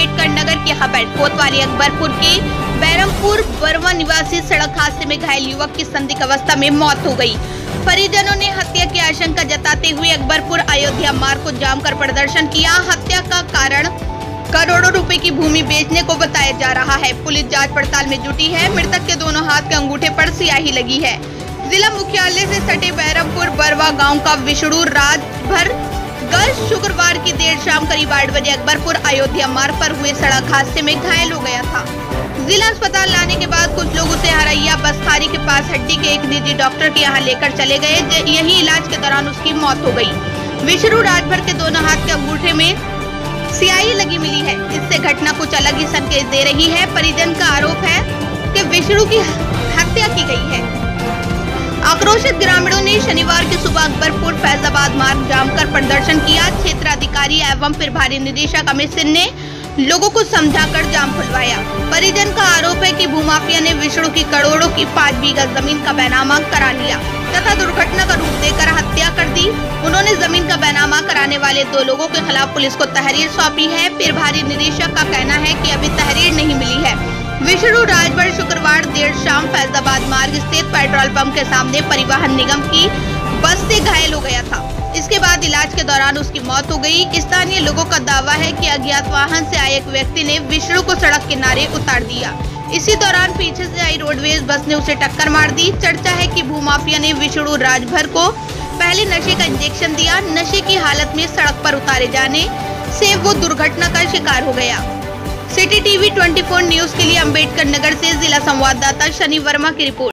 अम्बेडकर नगर की खबर। कोतवाली अकबरपुर के बैरमपुर बरवा निवासी सड़क हादसे में घायल युवक की संदिग्ध अवस्था में मौत हो गई। परिजनों ने हत्या की आशंका जताते हुए अकबरपुर अयोध्या मार्ग को जाम कर प्रदर्शन किया। हत्या का कारण करोड़ों रुपए की भूमि बेचने को बताया जा रहा है। पुलिस जांच पड़ताल में जुटी है। मृतक के दोनों हाथ के अंगूठे पर स्याही लगी है। जिला मुख्यालय से सटे बैरमपुर बरवा गांव का विष्णु राजभर कल शुक्रवार की देर शाम करीब 8 बजे अकबरपुर अयोध्या मार्ग पर हुए सड़क हादसे में घायल हो गया था। जिला अस्पताल लाने के बाद कुछ लोग उसे हरैया बसखारी के पास हड्डी के एक निजी डॉक्टर के यहाँ लेकर चले गए। यही इलाज के दौरान उसकी मौत हो गई। विष्णु राजभर के दोनों हाथ के अंगूठे में स्याही लगी मिली है। इससे घटना कुछ अलग ही संकेत दे रही है। परिजन का आरोप है कि विष्णु की हत्या की गई है। आक्रोशित ग्रामीणों ने शनिवार की सुबह अकबरपुर फैजाबाद मार्ग जाम कर प्रदर्शन किया। क्षेत्राधिकारी एवं प्रभारी निदेशक अमित सिंह ने लोगों को समझाकर जाम खुलवाया। परिजन का आरोप है कि भूमाफिया ने विष्णु की करोड़ों की 5 बीघा जमीन का बैनामा करा लिया तथा दुर्घटना का रूप देकर हत्या कर दी। उन्होंने जमीन का बैनामा कराने वाले 2 लोगों के खिलाफ पुलिस को तहरीर सौंपी है। प्रभारी निदेशक का कहना है कि अभी तहरीर नहीं मिली है। विष्णु राजभर शुक्रवार देर शाम फैजाबाद मार्ग स्थित पेट्रोल पंप के सामने परिवहन निगम की बस से घायल हो गया था। इसके बाद इलाज के दौरान उसकी मौत हो गई। स्थानीय लोगों का दावा है कि अज्ञात वाहन से आए एक व्यक्ति ने विष्णु को सड़क किनारे उतार दिया। इसी दौरान पीछे से आई रोडवेज बस ने उसे टक्कर मार दी। चर्चा है कि भूमाफिया ने विष्णु राजभर को पहले नशे का इंजेक्शन दिया। नशे की हालत में सड़क पर उतारे जाने से वो दुर्घटना का शिकार हो गया। सिटी टीवी 24 न्यूज के लिए अम्बेडकर नगर से जिला संवाददाता शनि वर्मा की रिपोर्ट।